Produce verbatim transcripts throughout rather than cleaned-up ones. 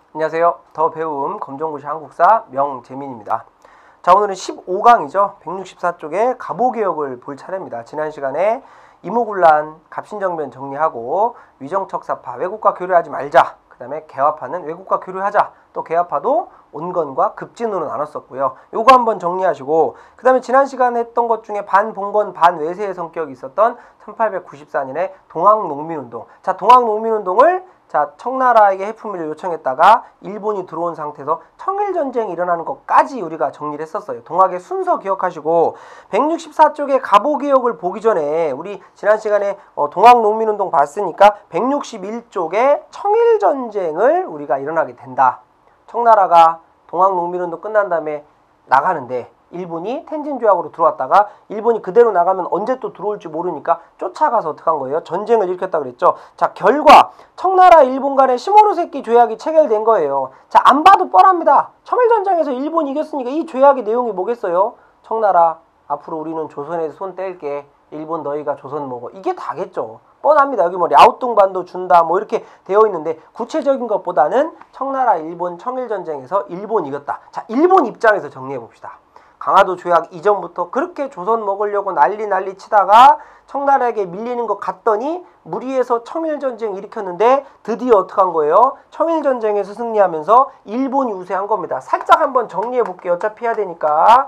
안녕하세요. 더 배움 검정고시 한국사 명재민입니다. 자, 오늘은 십오 강이죠. 백육십사 쪽에 갑오개혁을 볼 차례입니다. 지난 시간에 이모군란, 갑신정변 정리하고 위정척사파, 외국과 교류하지 말자. 그 다음에 개화파는 외국과 교류하자. 또 개화파도 온건과 급진으로 나눴었고요. 요거 한번 정리하시고, 그 다음에 지난 시간에 했던 것 중에 반봉건 반외세의 성격이 있었던 천팔백구십사 년에 동학농민운동. 자, 동학농민운동을 자, 청나라에게 해품을 요청했다가 일본이 들어온 상태에서 청일전쟁이 일어나는 것까지 우리가 정리를 했었어요. 동학의 순서 기억하시고, 백육십사 쪽에 갑오개혁을 보기 전에 우리 지난 시간에 어, 동학농민운동 봤으니까 백육십일 쪽에 청일전쟁을 우리가 일어나게 된다. 청나라가 동학농민운동 끝난 다음에 나가는데 일본이 텐진조약으로 들어왔다가 일본이 그대로 나가면 언제 또 들어올지 모르니까 쫓아가서 어떻게 한 거예요? 전쟁을 일으켰다 그랬죠. 자, 결과 청나라 일본 간의 시모노세키 조약이 체결된 거예요. 자, 안 봐도 뻔합니다. 청일전쟁에서 일본이 이겼으니까 이 조약의 내용이 뭐겠어요? 청나라 앞으로 우리는 조선에서 손 뗄게. 일본 너희가 조선 먹어. 이게 다겠죠. 뻔합니다. 여기 뭐 랴오뚱반도 준다 뭐 이렇게 되어 있는데 구체적인 것보다는 청나라 일본 청일전쟁에서 일본 이겼다. 자, 일본 입장에서 정리해 봅시다. 강화도 조약 이전부터 그렇게 조선 먹으려고 난리 난리 치다가 청나라에게 밀리는 것 같더니 무리해서 청일전쟁 일으켰는데 드디어 어떻게 한 거예요? 청일전쟁에서 승리하면서 일본이 우세한 겁니다. 살짝 한번 정리해 볼게요. 어차피 해야 되니까.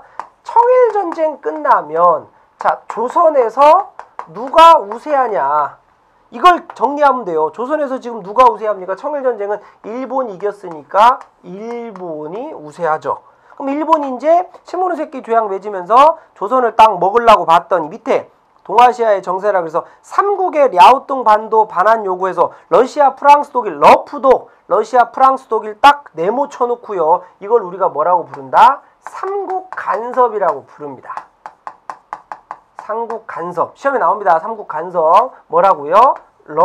청일전쟁 끝나면 자, 조선에서 누가 우세하냐? 이걸 정리하면 돼요. 조선에서 지금 누가 우세합니까? 청일전쟁은 일본이 이겼으니까 일본이 우세하죠. 그럼 일본이 이제 시모노세키 조약 맺으면서 조선을 딱 먹으려고 봤더니 밑에 동아시아의 정세라 그래서 삼국의 랴오뚱 반도 반환 요구해서 러시아, 프랑스, 독일, 러프독, 러시아, 프랑스, 독일 딱 네모 쳐놓고요. 이걸 우리가 뭐라고 부른다? 삼국 간섭이라고 부릅니다. 삼국 간섭. 시험에 나옵니다. 삼국 간섭. 뭐라고요? 러,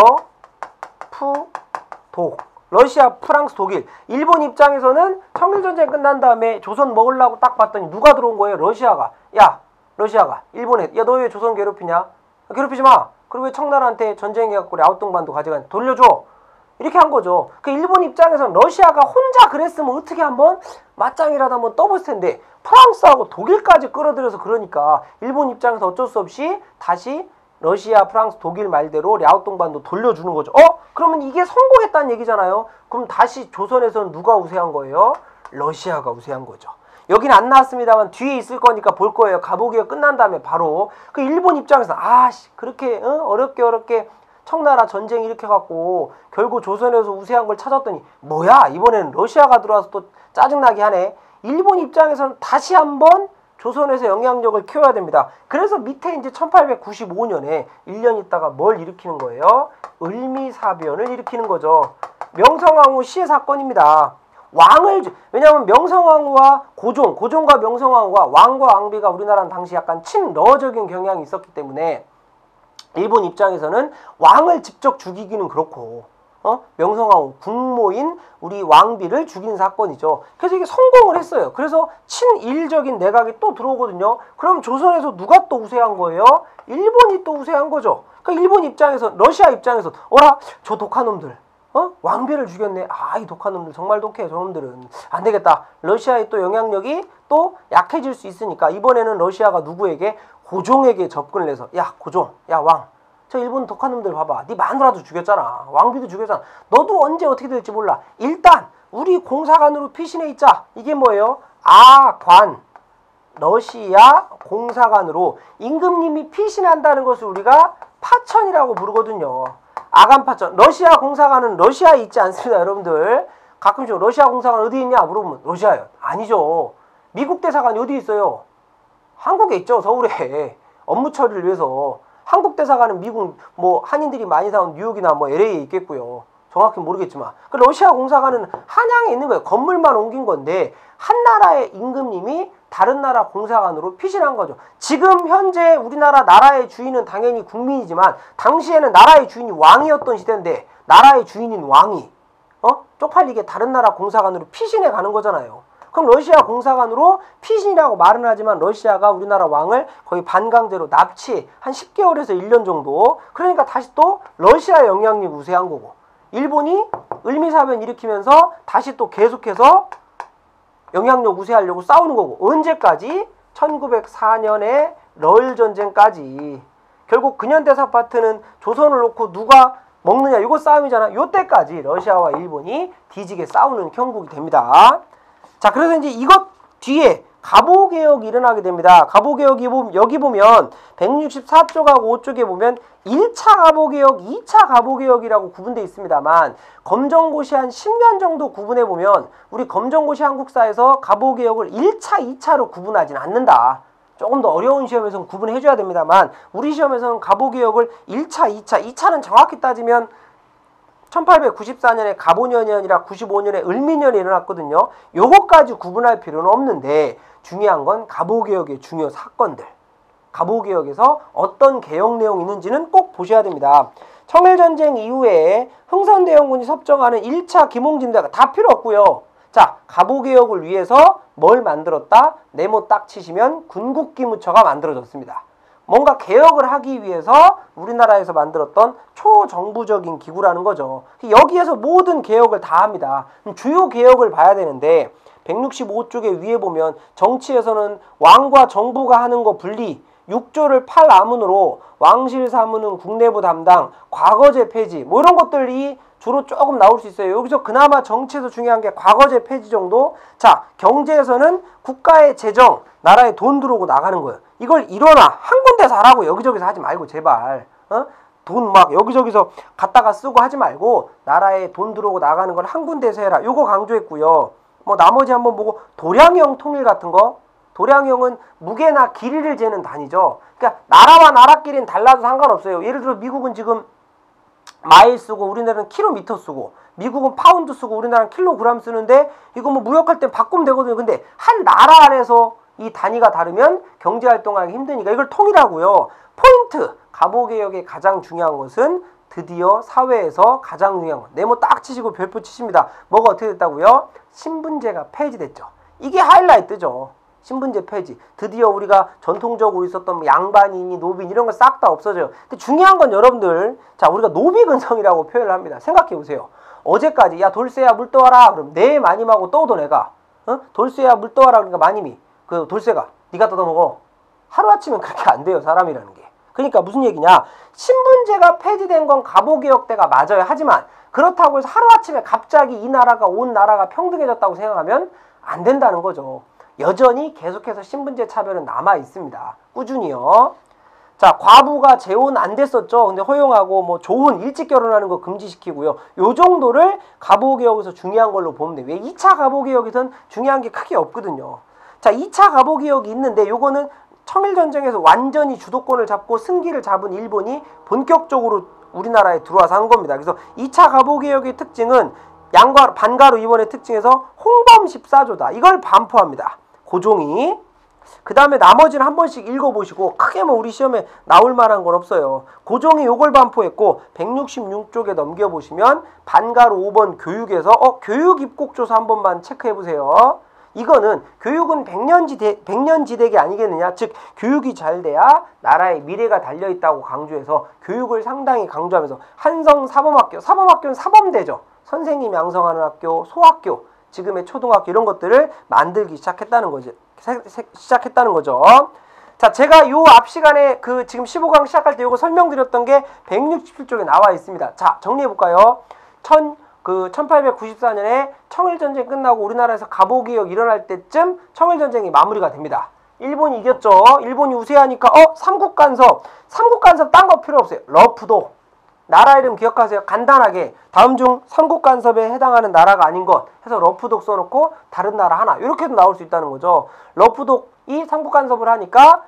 푸, 독. 러시아, 프랑스, 독일. 일본 입장에서는 청일전쟁 끝난 다음에 조선 먹으려고 딱 봤더니 누가 들어온 거예요? 러시아가. 야, 러시아가. 일본에. 야, 너 왜 조선 괴롭히냐? 괴롭히지 마. 그리고 왜 청나라한테 전쟁해갖고 랴오뚱반도 가져가? 돌려줘. 이렇게 한 거죠. 그 일본 입장에서는 러시아가 혼자 그랬으면 어떻게 한번 맞짱이라도 한번 떠볼 텐데 프랑스하고 독일까지 끌어들여서 그러니까 일본 입장에서 어쩔 수 없이 다시 러시아, 프랑스, 독일 말대로 랴오뚱반도 돌려주는 거죠. 어? 그러면 이게 성공했다는 얘기잖아요. 그럼 다시 조선에서는 누가 우세한 거예요? 러시아가 우세한 거죠. 여기는 안 나왔습니다만 뒤에 있을 거니까 볼 거예요. 갑오개혁 끝난 다음에 바로. 그 일본 입장에서 아씨 그렇게 어? 어렵게 어렵게 청나라 전쟁 일으켜갖고 결국 조선에서 우세한 걸 찾았더니 뭐야 이번에는 러시아가 들어와서 또 짜증나게 하네. 일본 입장에서는 다시 한번 조선에서 영향력을 키워야 됩니다. 그래서 밑에 이제 천팔백구십오 년에 일 년 있다가 뭘 일으키는 거예요? 을미사변을 일으키는 거죠. 명성황후 시해 사건입니다. 왕을 왜냐하면 명성황후와 고종, 고종과 명성황후와 왕과 왕비가 우리나라는 당시 약간 친러적인 경향이 있었기 때문에 일본 입장에서는 왕을 직접 죽이기는 그렇고 어? 명성황후 국모인 우리 왕비를 죽인 사건이죠. 그래서 이게 성공을 했어요. 그래서 친일적인 내각이 또 들어오거든요. 그럼 조선에서 누가 또 우세한 거예요? 일본이 또 우세한 거죠. 그러니까 일본 입장에서 러시아 입장에서 어라 저 독한 놈들 어? 왕비를 죽였네. 아, 이 독한 놈들 정말 독해. 저놈들은 안 되겠다. 러시아의 또 영향력이 또 약해질 수 있으니까 이번에는 러시아가 누구에게? 고종에게 접근을 해서 야 고종, 야 왕, 저 일본 독한 놈들 봐봐. 네 마누라도 죽였잖아. 왕비도 죽였잖아. 너도 언제 어떻게 될지 몰라. 일단 우리 공사관으로 피신해 있자. 이게 뭐예요? 아, 관. 러시아 공사관으로 임금님이 피신한다는 것을 우리가 파천이라고 부르거든요. 아간파천. 러시아 공사관은 러시아에 있지 않습니다. 여러분들. 가끔씩 러시아 공사관 어디 있냐 물어보면 러시아요. 아니죠. 미국 대사관이 어디 있어요? 한국에 있죠. 서울에. 업무 처리를 위해서. 한국 대사관은 미국 뭐 한인들이 많이 사는 뉴욕이나 뭐 엘에이에 있겠고요. 정확히 모르겠지만 그 러시아 공사관은 한양에 있는 거예요. 건물만 옮긴 건데 한 나라의 임금님이 다른 나라 공사관으로 피신한 거죠. 지금 현재 우리나라 나라의 주인은 당연히 국민이지만 당시에는 나라의 주인이 왕이었던 시대인데 나라의 주인인 왕이 어? 쪽팔리게 다른 나라 공사관으로 피신해 가는 거잖아요. 그럼 러시아 공사관으로 피신이라고 말은 하지만 러시아가 우리나라 왕을 거의 반강제로 납치 한 십 개월에서 일 년 정도. 그러니까 다시 또 러시아 영향력이 우세한 거고 일본이 을미사변 일으키면서 다시 또 계속해서 영향력 우세하려고 싸우는 거고 언제까지? 천구백사 년에 러일 전쟁까지. 결국 근현대사 파트는 조선을 놓고 누가 먹느냐 이거 싸움이잖아. 요때까지 러시아와 일본이 뒤지게 싸우는 형국이 됩니다. 자, 그래서 이제 이것 뒤에 갑오개혁이 일어나게 됩니다. 갑오개혁이 여기 보면 백육십사 쪽하고 오 쪽에 보면 일 차 갑오개혁, 이 차 갑오개혁이라고 구분되어 있습니다만 검정고시 한 십 년 정도 구분해 보면 우리 검정고시 한국사에서 갑오개혁을 일 차, 이 차로 구분하진 않는다. 조금 더 어려운 시험에서는 구분해 줘야 됩니다만 우리 시험에서는 갑오개혁을 일 차, 이 차, 이 차는 정확히 따지면 천팔백구십사 년에 갑오년이 아니라 구십오 년에 을미년이 일어났거든요. 요것까지 구분할 필요는 없는데 중요한 건 갑오개혁의 중요 사건들. 갑오개혁에서 어떤 개혁 내용이 있는지는 꼭 보셔야 됩니다. 청일전쟁 이후에 흥선대원군이 섭정하는 일 차 김홍진대가 다 필요 없고요. 자, 갑오개혁을 위해서 뭘 만들었다? 네모 딱 치시면 군국기무처가 만들어졌습니다. 뭔가 개혁을 하기 위해서 우리나라에서 만들었던 초정부적인 기구라는 거죠. 여기에서 모든 개혁을 다 합니다. 주요 개혁을 봐야 되는데 백육십오 쪽에 위에 보면 정치에서는 왕과 정부가 하는 거 분리, 육 조를 팔 아문으로 왕실 사무는 국내부 담당, 과거제 폐지 뭐 이런 것들이 주로 조금 나올 수 있어요. 여기서 그나마 정치에서 중요한 게 과거제 폐지 정도. 자, 경제에서는 국가의 재정, 나라에 돈 들어오고 나가는 거예요. 이걸 일어나 한 군데서 하라고 여기저기서 하지 말고 제발. 어? 돈 막 여기저기서 갖다가 쓰고 하지 말고 나라에 돈 들어오고 나가는 걸 한 군데서 해라. 요거 강조했고요. 뭐 나머지 한번 보고 도량형 통일 같은 거. 도량형은 무게나 길이를 재는 단위죠. 그러니까 나라와 나라끼리는 달라도 상관없어요. 예를 들어 미국은 지금 마일 쓰고 우리나라는 킬로미터 쓰고 미국은 파운드 쓰고 우리나라는 킬로그램 쓰는데 이거 뭐 무역할 땐 바꾸면 되거든요. 근데 한 나라 안에서 이 단위가 다르면 경제활동하기 힘드니까 이걸 통일하고요. 포인트! 갑오개혁의 가장 중요한 것은 드디어 사회에서 가장 중요한 것. 네모 딱 치시고 별표 치십니다. 뭐가 어떻게 됐다고요? 신분제가 폐지됐죠. 이게 하이라이트죠. 신분제 폐지. 드디어 우리가 전통적으로 있었던 양반이니 노빈 이런 거 싹 다 없어져요. 근데 중요한 건 여러분들, 자, 우리가 노비근성이라고 표현을 합니다. 생각해 보세요. 어제까지 야 돌쇠야 물 떠와라. 그럼 내 마님하고 떠오도 내가 어? 돌쇠야 물 떠와라. 그러니까 마님이 그 돌쇠가 네가 뜯어먹어. 하루아침엔 그렇게 안 돼요. 사람이라는 게. 그러니까 무슨 얘기냐. 신분제가 폐지된 건 갑오개혁 때가 맞아요. 하지만 그렇다고 해서 하루아침에 갑자기 이 나라가 온 나라가 평등해졌다고 생각하면 안 된다는 거죠. 여전히 계속해서 신분제 차별은 남아 있습니다. 꾸준히요. 자, 과부가 재혼 안 됐었죠. 근데 허용하고 뭐 조혼 일찍 결혼하는 거 금지시키고요. 요 정도를 갑오개혁에서 중요한 걸로 보면 돼요. 왜 이 차 갑오개혁에선 중요한 게 크게 없거든요. 자, 이 차 갑오개혁이 있는데 요거는 청일전쟁에서 완전히 주도권을 잡고 승기를 잡은 일본이 본격적으로 우리나라에 들어와서 한 겁니다. 그래서 이 차 갑오개혁의 특징은 양과 반가로 이번의 특징에서 홍범 십사 조다. 이걸 반포합니다. 고종이. 그 다음에 나머지는 한 번씩 읽어보시고 크게 뭐 우리 시험에 나올 만한 건 없어요. 고종이 요걸 반포했고 백육십육 쪽에 넘겨보시면 반가로 오 번 교육에서 어 교육 입국조사 한 번만 체크해보세요. 이거는 교육은 백년지대, 백년지대기 아니겠느냐. 즉 교육이 잘 돼야 나라의 미래가 달려있다고 강조해서 교육을 상당히 강조하면서 한성사범학교, 사범학교는 사범대죠. 선생님이 양성하는 학교, 소학교, 지금의 초등학교 이런 것들을 만들기 시작했다는 거죠. 시작했다는 거죠. 자, 제가 요 앞 시간에 그 지금 십오 강 시작할 때 요거 설명드렸던 게 백육십칠 쪽에 나와 있습니다. 자, 정리해 볼까요? 천, 그 천팔백구십사 년에 청일전쟁 끝나고 우리나라에서 갑오개혁 일어날 때쯤 청일전쟁이 마무리가 됩니다. 일본이 이겼죠. 일본이 우세하니까 어? 삼국간섭. 삼국간섭 딴 거 필요 없어요. 러프도. 나라 이름 기억하세요. 간단하게 다음 중 삼국간섭에 해당하는 나라가 아닌 것 해서 러프독 써놓고 다른 나라 하나 이렇게도 나올 수 있다는 거죠. 러프독이 삼국간섭을 하니까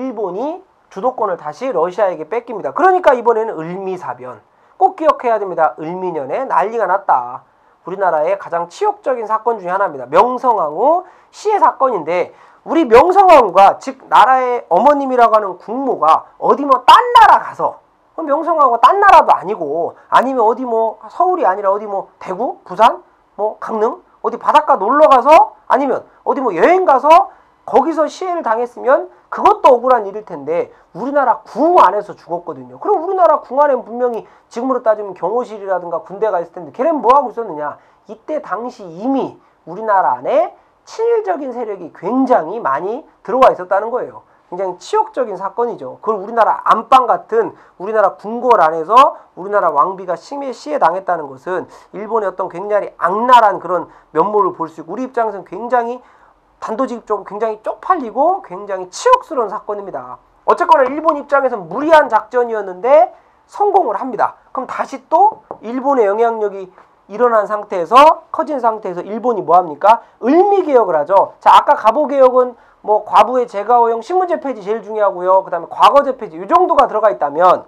일본이 주도권을 다시 러시아에게 뺏깁니다. 그러니까 이번에는 을미사변. 꼭 기억해야 됩니다. 을미년에 난리가 났다. 우리나라의 가장 치욕적인 사건 중에 하나입니다. 명성황후 시해 사건인데 우리 명성황후가 즉 나라의 어머님이라고 하는 국모가 어디 뭐 딴 나라 가서 명성황후가 딴 나라도 아니고 아니면 어디 뭐 서울이 아니라 어디 뭐 대구, 부산, 뭐 강릉 어디 바닷가 놀러 가서 아니면 어디 뭐 여행 가서 거기서 시해를 당했으면 그것도 억울한 일일 텐데 우리나라 궁 안에서 죽었거든요. 그럼 우리나라 궁 안에는 분명히 지금으로 따지면 경호실이라든가 군대가 있을 텐데 걔는 뭐하고 있었느냐. 이때 당시 이미 우리나라 안에 친일적인 세력이 굉장히 많이 들어와 있었다는 거예요. 굉장히 치욕적인 사건이죠. 그걸 우리나라 안방 같은 우리나라 궁궐 안에서 우리나라 왕비가 심해 시해당했다는 것은 일본의 어떤 굉장히 악랄한 그런 면모를 볼 수 있고 우리 입장에서는 굉장히 단도직입적으로 굉장히 쪽팔리고 굉장히 치욕스러운 사건입니다. 어쨌거나 일본 입장에서는 무리한 작전이었는데 성공을 합니다. 그럼 다시 또 일본의 영향력이 일어난 상태에서 커진 상태에서 일본이 뭐합니까? 을미개혁을 하죠. 자, 아까 갑오개혁은 뭐 과부의 제가호형 신문제 폐지 제일 중요하고요. 그 다음에 과거제 폐지 이 정도가 들어가 있다면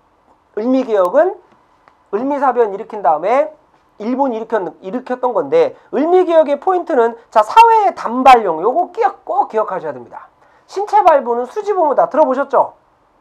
을미개혁은 을미사변 일으킨 다음에 일본이 일으켰, 일으켰던 건데 을미개혁의 포인트는 자 사회의 단발령 요거 꼭 기억하셔야 됩니다. 신체 발부는 수지보모다. 들어보셨죠?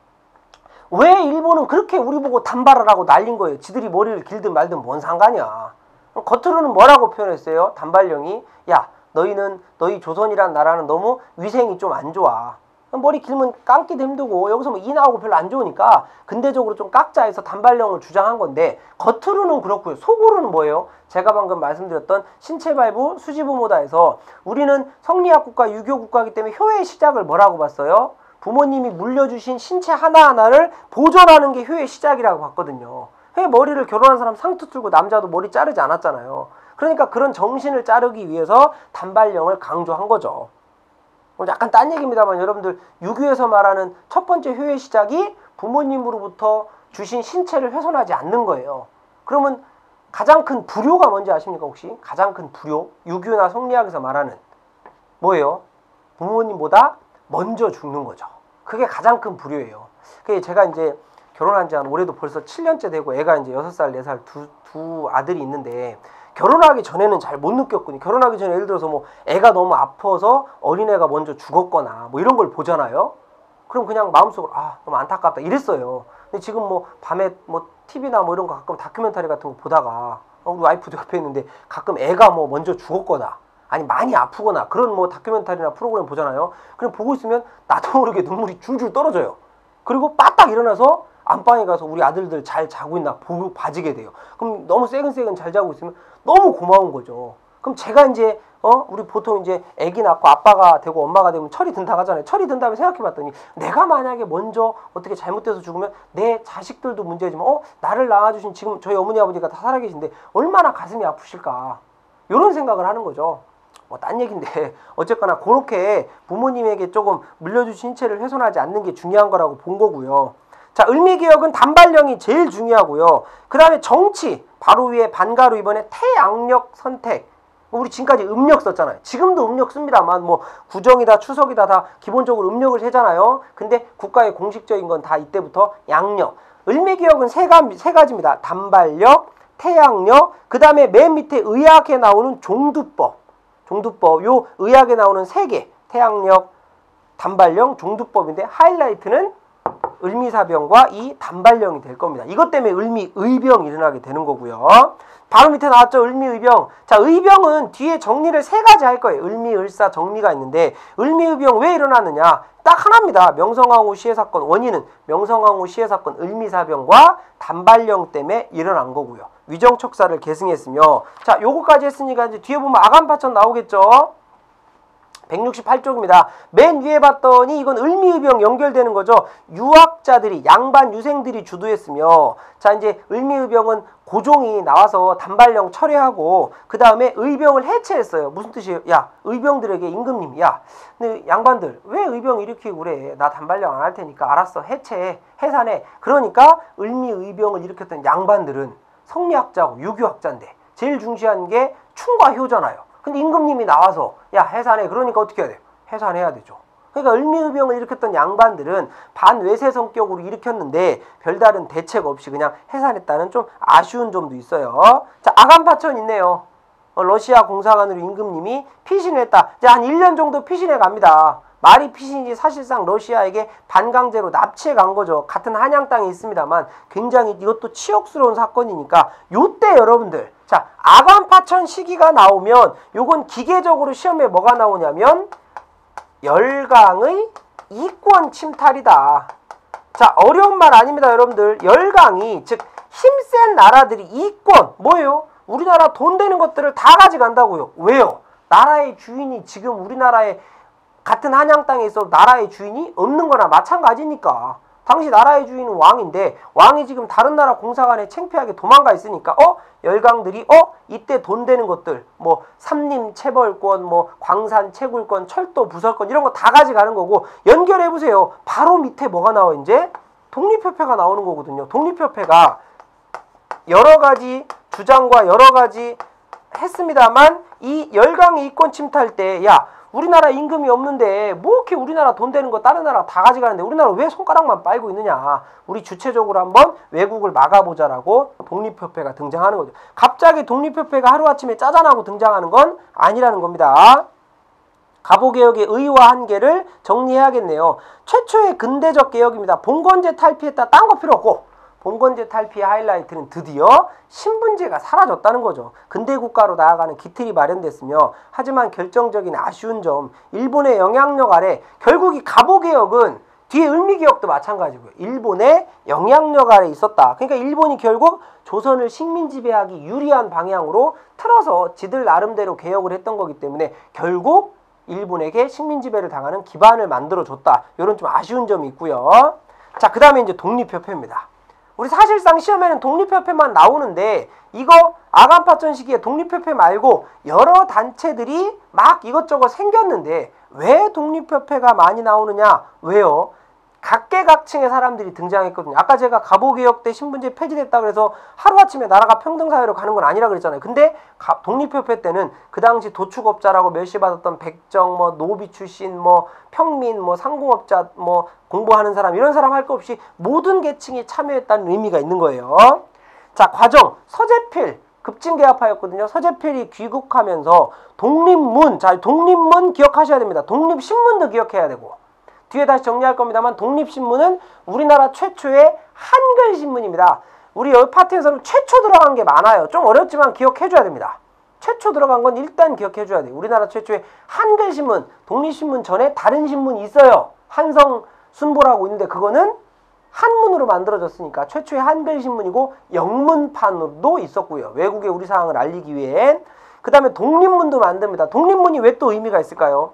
왜 일본은 그렇게 우리 보고 단발하라고 날린 거예요? 지들이 머리를 길든 말든 뭔 상관이야. 겉으로는 뭐라고 표현했어요? 단발령이 야 너희는 너희 조선이란 나라는 너무 위생이 좀 안 좋아. 머리 길면 감기도 힘들고 여기서 뭐 이 나오고 별로 안 좋으니까 근대적으로 좀 깎자 해서 단발령을 주장한 건데 겉으로는 그렇고요. 속으로는 뭐예요? 제가 방금 말씀드렸던 신체 발부 수지부모다 해서 우리는 성리학 국가 유교 국가이기 때문에 효의 시작을 뭐라고 봤어요? 부모님이 물려주신 신체 하나하나를 보존하는 게 효의 시작이라고 봤거든요. 왜 머리를 결혼한 사람 상투 틀고 남자도 머리 자르지 않았잖아요. 그러니까 그런 정신을 자르기 위해서 단발령을 강조한 거죠. 약간 딴 얘기입니다만 여러분들 유교에서 말하는 첫 번째 효의 시작이 부모님으로부터 주신 신체를 훼손하지 않는 거예요. 그러면 가장 큰 불효가 뭔지 아십니까 혹시? 가장 큰 불효? 유교나 성리학에서 말하는 뭐예요? 부모님보다 먼저 죽는 거죠. 그게 가장 큰 불효예요. 그게 제가 이제 결혼한 지 한 올해도 벌써 칠 년째 되고 애가 이제 여섯 살, 네 살 두, 두 아들이 있는데 결혼하기 전에는 잘 못 느꼈거든요. 결혼하기 전에 예를 들어서 뭐 애가 너무 아파서 어린애가 먼저 죽었거나 뭐 이런 걸 보잖아요. 그럼 그냥 마음속으로 아 너무 안타깝다 이랬어요. 근데 지금 뭐 밤에 뭐 티비나 뭐 이런 거 가끔 다큐멘터리 같은 거 보다가 어, 우리 와이프도 옆에 있는데 가끔 애가 뭐 먼저 죽었거나 아니 많이 아프거나 그런 뭐 다큐멘터리나 프로그램 보잖아요. 그럼 보고 있으면 나도 모르게 눈물이 줄줄 떨어져요. 그리고 빠딱 일어나서 안방에 가서 우리 아들들 잘 자고 있나 보고 봐지게 돼요. 그럼 너무 새근새근 잘 자고 있으면 너무 고마운 거죠. 그럼 제가 이제 어 우리 보통 이제 아기 낳고 아빠가 되고 엄마가 되면 철이 든다고 하잖아요. 철이 든 다음에 생각해봤더니 내가 만약에 먼저 어떻게 잘못돼서 죽으면 내 자식들도 문제지만 어 나를 낳아주신 지금 저희 어머니 아버지가 다 살아계신데 얼마나 가슴이 아프실까 이런 생각을 하는 거죠. 뭐 딴 얘기인데 어쨌거나 그렇게 부모님에게 조금 물려주신 신체를 훼손하지 않는 게 중요한 거라고 본 거고요. 자, 을미개혁은 단발령이 제일 중요하고요. 그 다음에 정치 바로 위에 반가로 이번에 태양력 선택. 우리 지금까지 음력 썼잖아요. 지금도 음력 씁니다만 뭐 구정이다 추석이다 다 기본적으로 음력을 세잖아요. 근데 국가의 공식적인 건 다 이때부터 양력. 을미개혁은 세, 가, 세 가지입니다. 단발력, 태양력, 그 다음에 맨 밑에 의학에 나오는 종두법. 종두법, 요 의학에 나오는 세 개. 태양력, 단발령, 종두법인데 하이라이트는 을미사병과 이 단발령이 될 겁니다. 이것 때문에 을미의병이 일어나게 되는 거고요. 바로 밑에 나왔죠. 을미의병. 자, 의병은 뒤에 정리를 세 가지 할 거예요. 을미을사 정리가 있는데 을미의병 왜 일어나느냐? 딱 하나입니다. 명성황후 시해사건 원인은 명성황후 시해사건 을미사병과 단발령 때문에 일어난 거고요. 위정척사를 계승했으며 자, 요거까지 했으니까 이제 뒤에 보면 아간파천 나오겠죠. 백육십팔 쪽입니다. 맨 위에 봤더니 이건 을미의병 연결되는 거죠. 유학자들이 양반 유생들이 주도했으며 자 이제 을미의병은 고종이 나와서 단발령 철회하고 그 다음에 의병을 해체했어요. 무슨 뜻이에요? 야 의병들에게 임금님 야 근데 양반들 왜 의병 일으키고 그래? 나 단발령 안 할 테니까 알았어 해체해 해산해. 그러니까 을미의병을 일으켰던 양반들은 성리학자고 유교학자인데 제일 중시하는 게 충과 효잖아요. 근데 임금님이 나와서 야 해산해 그러니까 어떻게 해야 돼요? 해산해야 되죠. 그러니까 을미의병을 일으켰던 양반들은 반외세 성격으로 일으켰는데 별다른 대책 없이 그냥 해산했다는 좀 아쉬운 점도 있어요. 자 아간파천 있네요. 어, 러시아 공사관으로 임금님이 피신을 했다. 이제 한 일 년 정도 피신해 갑니다. 말이 피신이지 사실상 러시아에게 반강제로 납치해 간 거죠. 같은 한양 땅에 있습니다만 굉장히 이것도 치욕스러운 사건이니까 요때 여러분들 자 아간파천 시기가 나오면 요건 기계적으로 시험에 뭐가 나오냐면 열강의 이권 침탈이다. 자, 어려운 말 아닙니다, 여러분들. 열강이, 즉 힘센 나라들이 이권, 뭐예요? 우리나라 돈 되는 것들을 다 가져간다고요. 왜요? 나라의 주인이 지금 우리나라에 같은 한양 땅에 있어도 나라의 주인이 없는 거나 마찬가지니까. 당시 나라의 주인은 왕인데 왕이 지금 다른 나라 공사관에 창피하게 도망가 있으니까 어? 열강들이 어? 이때 돈 되는 것들 뭐 삼림 체벌권, 뭐 광산 채굴권, 철도 부설권 이런 거 다 가져가는 거고 연결해보세요. 바로 밑에 뭐가 나와 이제? 독립협회가 나오는 거거든요. 독립협회가 여러 가지 주장과 여러 가지 했습니다만 이 열강의 이권 침탈 때 야 우리나라 임금이 없는데 뭐 이렇게 우리나라 돈 되는 거 다른 나라 다 가져가는데 우리나라 왜 손가락만 빨고 있느냐. 우리 주체적으로 한번 외국을 막아보자라고 독립협회가 등장하는 거죠. 갑자기 독립협회가 하루아침에 짜잔하고 등장하는 건 아니라는 겁니다. 가보개혁의 의의와 한계를 정리해야겠네요. 최초의 근대적 개혁입니다. 봉건제 탈피했다. 딴 거 필요 없고 봉건제 탈피의 하이라이트는 드디어 신분제가 사라졌다는 거죠. 근대국가로 나아가는 기틀이 마련됐으며 하지만 결정적인 아쉬운 점 일본의 영향력 아래 결국 이 가보개혁은 뒤에 을미개혁도 마찬가지고요. 일본의 영향력 아래 있었다. 그러니까 일본이 결국 조선을 식민지배하기 유리한 방향으로 틀어서 지들 나름대로 개혁을 했던 거기 때문에 결국 일본에게 식민지배를 당하는 기반을 만들어줬다. 이런 좀 아쉬운 점이 있고요. 자, 그 다음에 이제 독립협회입니다. 우리 사실상 시험에는 독립협회만 나오는데 이거 아간파천 시기에 독립협회 말고 여러 단체들이 막 이것저것 생겼는데 왜 독립협회가 많이 나오느냐? 왜요? 각계각층의 사람들이 등장했거든요. 아까 제가 가보개혁 때 신분제 폐지됐다 그래서 하루아침에 나라가 평등사회로 가는 건 아니라 그랬잖아요. 근데 가, 독립협회 때는 그 당시 도축업자라고 멸시받았던 백정, 뭐 노비 출신, 뭐 평민, 뭐 상공업자, 뭐 공부하는 사람 이런 사람 할 거 없이 모든 계층이 참여했다는 의미가 있는 거예요. 자, 과정 서재필 급진개합하였거든요. 서재필이 귀국하면서 독립문, 자 독립문 기억하셔야 됩니다. 독립신문도 기억해야 되고 뒤에 다시 정리할 겁니다만 독립신문은 우리나라 최초의 한글신문입니다. 우리 여기 파트에서는 최초 들어간 게 많아요. 좀 어렵지만 기억해줘야 됩니다. 최초 들어간 건 일단 기억해줘야 돼요. 우리나라 최초의 한글신문, 독립신문 전에 다른 신문이 있어요. 한성순보라고 있는데 그거는 한문으로 만들어졌으니까 최초의 한글신문이고 영문판으로도 있었고요. 외국에 우리 사항을 알리기 위해. 그 다음에 독립문도 만듭니다. 독립문이 왜 또 의미가 있을까요?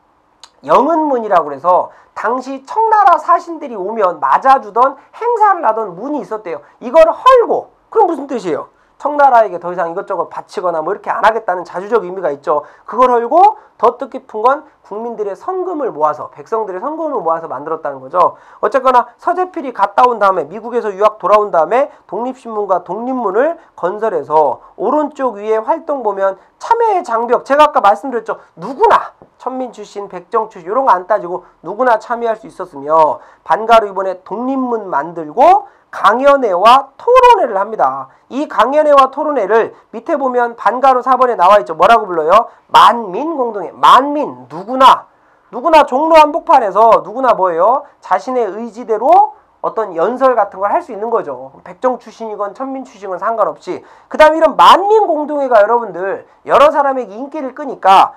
영은문이라고 해서 당시 청나라 사신들이 오면 맞아주던 행사를 하던 문이 있었대요. 이걸 헐고 그럼 무슨 뜻이에요? 청나라에게 더 이상 이것저것 바치거나 뭐 이렇게 안 하겠다는 자주적 의미가 있죠. 그걸 헐고 더 뜻깊은 건 국민들의 성금을 모아서 백성들의 성금을 모아서 만들었다는 거죠. 어쨌거나 서재필이 갔다 온 다음에 미국에서 유학 돌아온 다음에 독립신문과 독립문을 건설해서 오른쪽 위에 활동 보면 참여의 장벽 제가 아까 말씀드렸죠. 누구나 천민 출신, 백정 출신 이런 거 안 따지고 누구나 참여할 수 있었으며 반가로 이번에 독립문 만들고 강연회와 토론회를 합니다. 이 강연회와 토론회를 밑에 보면 반가로 사 번에 나와 있죠. 뭐라고 불러요? 만민공동회. 만민 누구나 누구나 종로 한복판에서 누구나 뭐예요? 자신의 의지대로 어떤 연설 같은 걸 할 수 있는 거죠. 백정 출신이건 천민 출신이건 상관없이. 그 다음에 이런 만민공동회가 여러분들 여러 사람에게 인기를 끄니까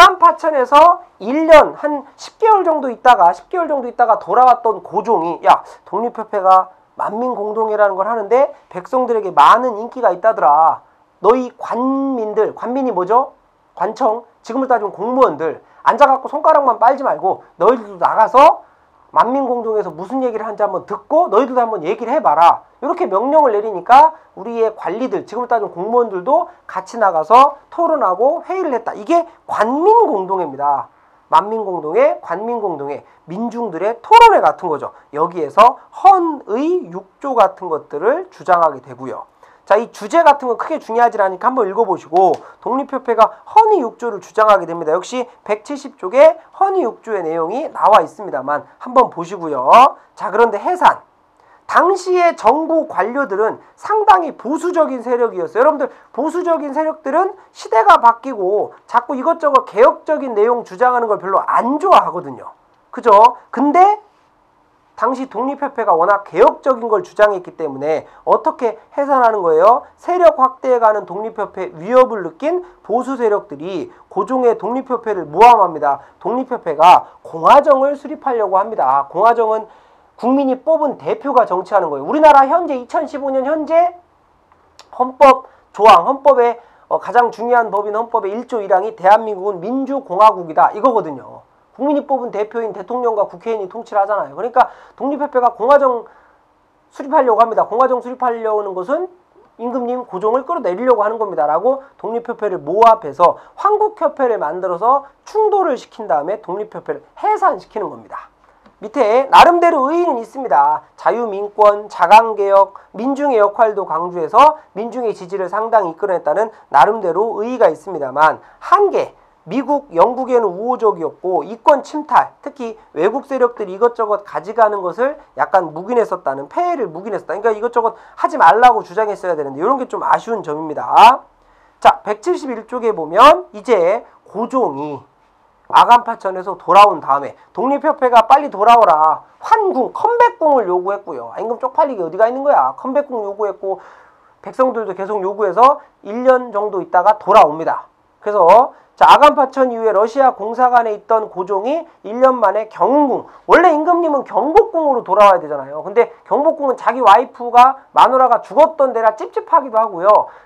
아간파천에서 일 년 한 십 개월 정도 있다가 십 개월 정도 있다가 돌아왔던 고종이 야 독립협회가 만민공동회라는 걸 하는데 백성들에게 많은 인기가 있다더라. 너희 관민들, 관민이 뭐죠? 관청, 지금으로 따지면 공무원들 앉아갖고 손가락만 빨지 말고 너희들도 나가서 만민공동회에서 무슨 얘기를 하는지 한번 듣고 너희들도 한번 얘기를 해봐라. 이렇게 명령을 내리니까 우리의 관리들, 지금으로 따지면 공무원들도 같이 나가서 토론하고 회의를 했다. 이게 관민공동회입니다. 만민공동회, 관민공동회, 민중들의 토론회 같은 거죠. 여기에서 헌의 육조 같은 것들을 주장하게 되고요. 자, 이 주제 같은 건 크게 중요하지 않으니까 한번 읽어보시고 독립협회가 헌의 육조를 주장하게 됩니다. 역시 백칠십 쪽에 헌의 육조의 내용이 나와 있습니다만 한번 보시고요. 자, 그런데 해산. 당시의 정부 관료들은 상당히 보수적인 세력이었어요. 여러분들 보수적인 세력들은 시대가 바뀌고 자꾸 이것저것 개혁적인 내용 주장하는 걸 별로 안 좋아하거든요. 그죠? 근데 당시 독립협회가 워낙 개혁적인 걸 주장했기 때문에 어떻게 해산하는 거예요? 세력 확대해가는 독립협회 위협을 느낀 보수 세력들이 고종의 독립협회를 모함합니다. 독립협회가 공화정을 수립하려고 합니다. 공화정은 국민이 뽑은 대표가 정치하는 거예요. 우리나라 현재 이천십오 년 현재 헌법 조항, 헌법의 어, 가장 중요한 법인 헌법의 일 조 일 항이 대한민국은 민주공화국이다 이거거든요. 국민이 뽑은 대표인 대통령과 국회의원이 통치를 하잖아요. 그러니까 독립협회가 공화정 수립하려고 합니다. 공화정 수립하려는 것은 임금님 고종을 끌어내리려고 하는 겁니다. 라고 독립협회를 모합해서 황국협회를 만들어서 충돌을 시킨 다음에 독립협회를 해산시키는 겁니다. 밑에 나름대로 의의는 있습니다. 자유민권, 자강개혁, 민중의 역할도 강조해서 민중의 지지를 상당히 이끌어냈다는 나름대로 의의가 있습니다만 한계, 미국, 영국에는 우호적이었고 이권 침탈, 특히 외국 세력들이 이것저것 가져가는 것을 약간 묵인했었다는, 폐해를 묵인했었다. 그러니까 이것저것 하지 말라고 주장했어야 되는데 이런 게 좀 아쉬운 점입니다. 자, 백칠십일 쪽에 보면 이제 고종이 아간파천에서 돌아온 다음에 독립협회가 빨리 돌아오라 환궁, 컴백궁을 요구했고요. 아, 임금 쪽팔리게 어디가 있는 거야. 컴백궁 요구했고 백성들도 계속 요구해서 일 년 정도 있다가 돌아옵니다. 그래서 자, 아간파천 이후에 러시아 공사관에 있던 고종이 일 년 만에 경운궁, 원래 임금님은 경복궁으로 돌아와야 되잖아요. 근데 경복궁은 자기 와이프가 마누라가 죽었던 데라 찝찝하기도 하고요.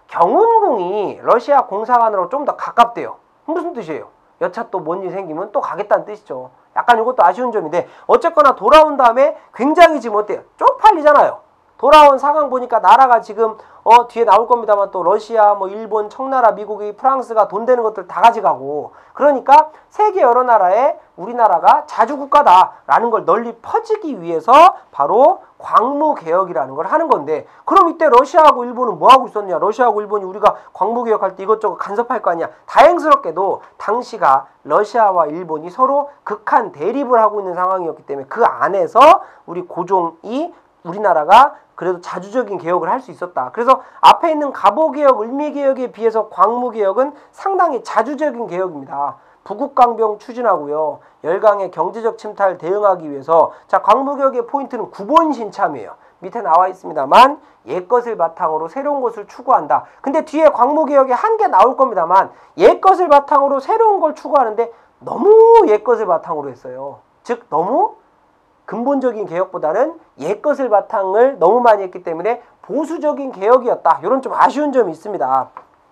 경운궁이 러시아 공사관으로 좀 더 가깝대요. 무슨 뜻이에요? 여차 또 뭔 일 생기면 또 가겠다는 뜻이죠. 약간 이것도 아쉬운 점인데 어쨌거나 돌아온 다음에 굉장히 지금 어때요? 쪽팔리잖아요. 돌아온 상황 보니까 나라가 지금 어 뒤에 나올 겁니다만 또 러시아, 뭐 일본, 청나라, 미국이, 프랑스가 돈 되는 것들 다 가져가고 그러니까 세계 여러 나라에 우리나라가 자주국가다라는 걸 널리 퍼지기 위해서 바로 광무개혁이라는 걸 하는 건데 그럼 이때 러시아하고 일본은 뭐 하고 있었냐? 러시아하고 일본이 우리가 광무개혁할 때 이것저것 간섭할 거 아니야? 다행스럽게도 당시가 러시아와 일본이 서로 극한 대립을 하고 있는 상황이었기 때문에 그 안에서 우리 고종이 우리나라가 그래도 자주적인 개혁을 할 수 있었다. 그래서 앞에 있는 갑오개혁, 을미개혁에 비해서 광무개혁은 상당히 자주적인 개혁입니다. 부국강병 추진하고요. 열강의 경제적 침탈 대응하기 위해서 자 광무개혁의 포인트는 구본신참이에요. 밑에 나와 있습니다만 옛것을 바탕으로 새로운 것을 추구한다. 근데 뒤에 광무개혁에 한 개 나올 겁니다만 옛것을 바탕으로 새로운 걸 추구하는데 너무 옛것을 바탕으로 했어요. 즉 너무 근본적인 개혁보다는 옛것을 바탕을 너무 많이 했기 때문에 보수적인 개혁이었다. 이런 좀 아쉬운 점이 있습니다.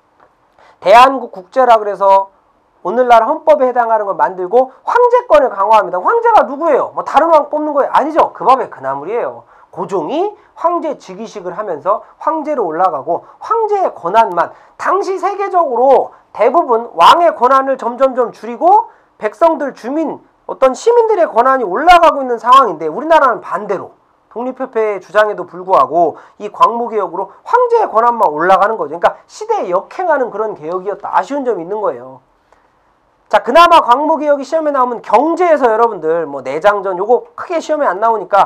대한국 국제라 그래서 오늘날 헌법에 해당하는 걸 만들고 황제권을 강화합니다. 황제가 누구예요? 뭐 다른 왕 뽑는 거예요? 아니죠. 그 밥에 그 나물이에요. 고종이 황제 즉위식을 하면서 황제로 올라가고 황제의 권한만 당시 세계적으로 대부분 왕의 권한을 점점점 줄이고 백성들, 주민, 어떤 시민들의 권한이 올라가고 있는 상황인데 우리나라는 반대로 독립협회의 주장에도 불구하고 이 광무개혁으로 황제의 권한만 올라가는 거죠. 그러니까 시대에 역행하는 그런 개혁이었다. 아쉬운 점이 있는 거예요. 자, 그나마 광무개혁이 시험에 나오면 경제에서 여러분들 뭐 내장전 요거 크게 시험에 안 나오니까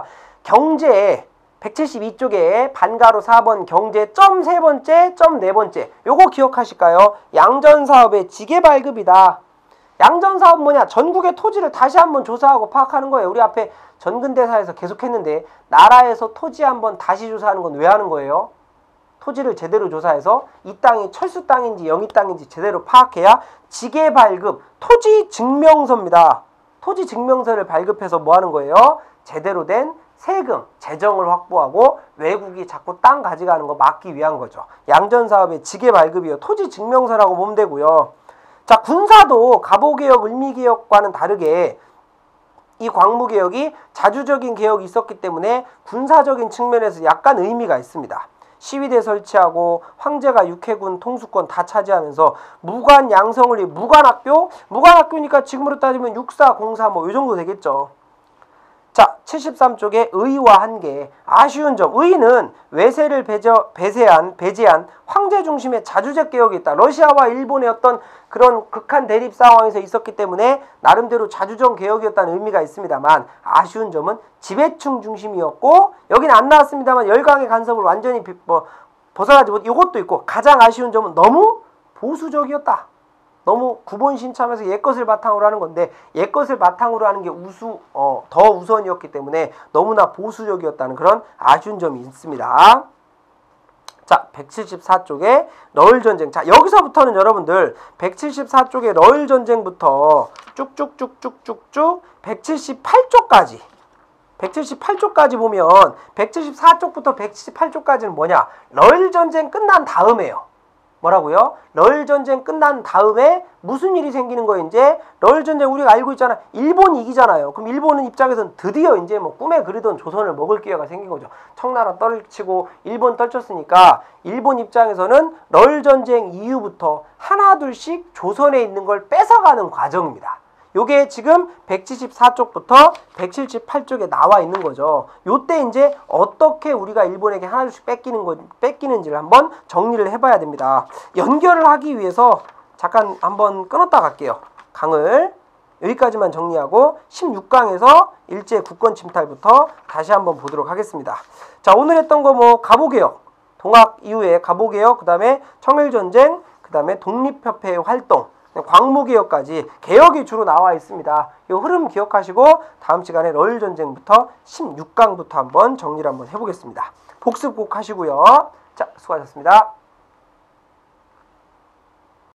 경제 백칠십이 쪽에 반가로 사 번 경제 점 세 번째 점 네 번째 요거 기억하실까요? 양전사업의 지게발급이다. 양전사업 뭐냐? 전국의 토지를 다시 한번 조사하고 파악하는 거예요. 우리 앞에 전근대사에서 계속 했는데 나라에서 토지 한번 다시 조사하는 건 왜 하는 거예요? 토지를 제대로 조사해서 이 땅이 철수 땅인지 영이 땅인지 제대로 파악해야 지게발급, 토지 증명서입니다. 토지 증명서를 발급해서 뭐 하는 거예요? 제대로 된 세금, 재정을 확보하고 외국이 자꾸 땅 가져가는 거 막기 위한 거죠. 양전사업의 지게발급이요. 토지 증명서라고 보면 되고요. 자, 군사도 갑오개혁, 을미개혁과는 다르게 이 광무개혁이 자주적인 개혁이 있었기 때문에 군사적인 측면에서 약간 의미가 있습니다. 시위대 설치하고 황제가 육해군 통수권 다 차지하면서 무관 양성을 위해 무관학교? 무관학교니까 지금으로 따지면 육사, 공사 뭐 이 정도 되겠죠. 자, 칠십삼 쪽에 의와 한계. 아쉬운 점. 의는 외세를 배저, 배제한, 배제한 황제 중심의 자주적 개혁이 있다. 러시아와 일본의 어떤 그런 극한 대립 상황에서 있었기 때문에 나름대로 자주적 개혁이었다는 의미가 있습니다만 아쉬운 점은 지배층 중심이었고 여기는 안 나왔습니다만 열강의 간섭을 완전히 뭐 벗어나지 못 이것도 있고 가장 아쉬운 점은 너무 보수적이었다. 너무 구본 신참에서 옛것을 바탕으로 하는 건데 옛것을 바탕으로 하는 게 우수 어, 더 우선이었기 때문에 너무나 보수적이었다는 그런 아쉬운 점이 있습니다. 자, 백칠십사 쪽에 러일 전쟁. 자, 여기서부터는 여러분들 백칠십사 쪽에 러일 전쟁부터 쭉쭉쭉쭉쭉쭉 백칠십팔 쪽까지 백칠십팔 쪽까지 보면 백칠십사 쪽부터 백칠십팔 쪽까지는 뭐냐? 러일 전쟁 끝난 다음에요. 뭐라고요? 러일 전쟁 끝난 다음에 무슨 일이 생기는 거예요? 이제 러일 전쟁 우리가 알고 있잖아. 일본이 이기잖아요. 그럼 일본은 입장에서는 드디어 이제 뭐 꿈에 그리던 조선을 먹을 기회가 생긴 거죠. 청나라 떨치고 일본 떨쳤으니까 일본 입장에서는 러일 전쟁 이후부터 하나둘씩 조선에 있는 걸 뺏어가는 과정입니다. 요게 지금 백칠십사 쪽부터 백칠십팔 쪽에 나와 있는 거죠. 요때 이제 어떻게 우리가 일본에게 하나씩 뺏기는 거, 뺏기는지를 한번 정리를 해봐야 됩니다. 연결을 하기 위해서 잠깐 한번 끊었다 갈게요. 강을 여기까지만 정리하고 십육 강에서 일제 국권 침탈부터 다시 한번 보도록 하겠습니다. 자, 오늘 했던 거 뭐 갑오개혁, 동학 이후에 갑오개혁, 그 다음에 청일전쟁, 그 다음에 독립협회의 활동, 광무개혁까지 개혁이 주로 나와 있습니다. 이 흐름 기억하시고 다음 시간에 러일 전쟁부터 십육 강부터 한번 정리를 한번 해보겠습니다. 복습 꼭 하시고요. 자, 수고하셨습니다.